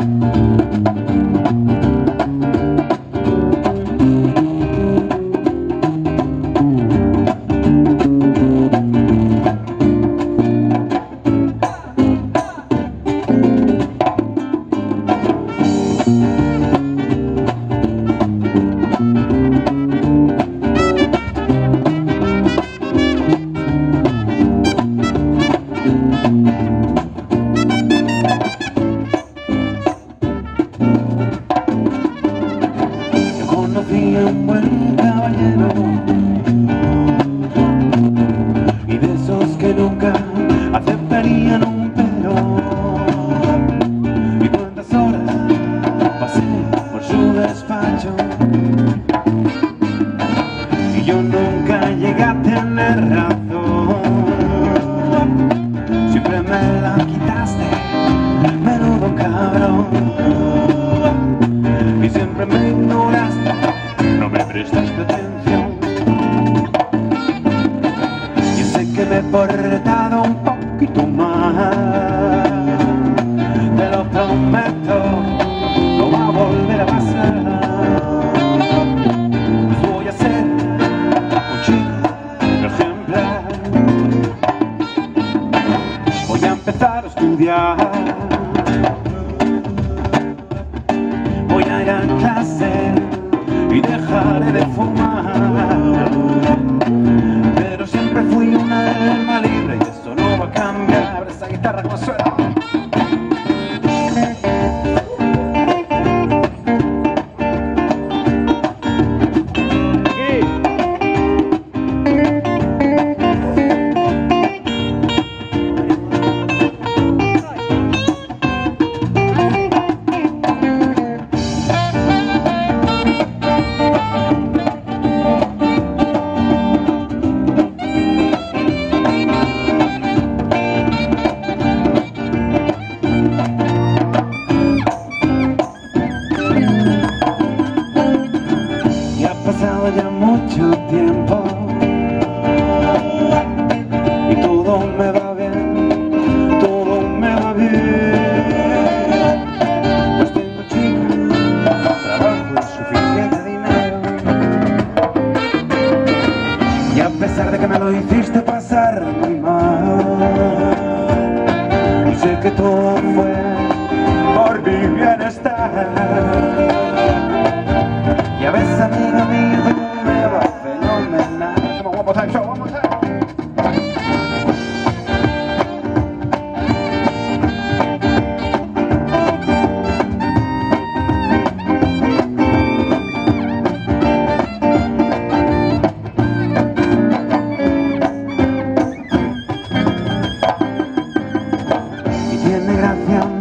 Un buen caballero y de esos que nunca aceptarían un pero. Y cuántas horas pasé por su despacho y yo nunca llegué a tener razón. Siempre me la quitaste, menudo cabrón, y siempre me ignoraste. No me prestaste atención. Yo sé que me he portado un poquito mal, te lo prometo, no va a volver a pasar. Pues voy a ser un chico ejemplar. Voy a empezar a estudiar, voy a ir a clase y dejaré de fumar, pero siempre fui un alma libre y esto no va a cambiar. Esa guitarra como suena. Ya mucho tiempo y todo me va bien, todo me va bien. Pues tengo chica, trabajo y suficiente dinero, y a pesar de que me lo hiciste pasar muy mal, y sé que todo fue por mi bienestar. Y a veces, amiga mía, me va fenomenal. Come on, one more time, show, one more time. Y tiene gracia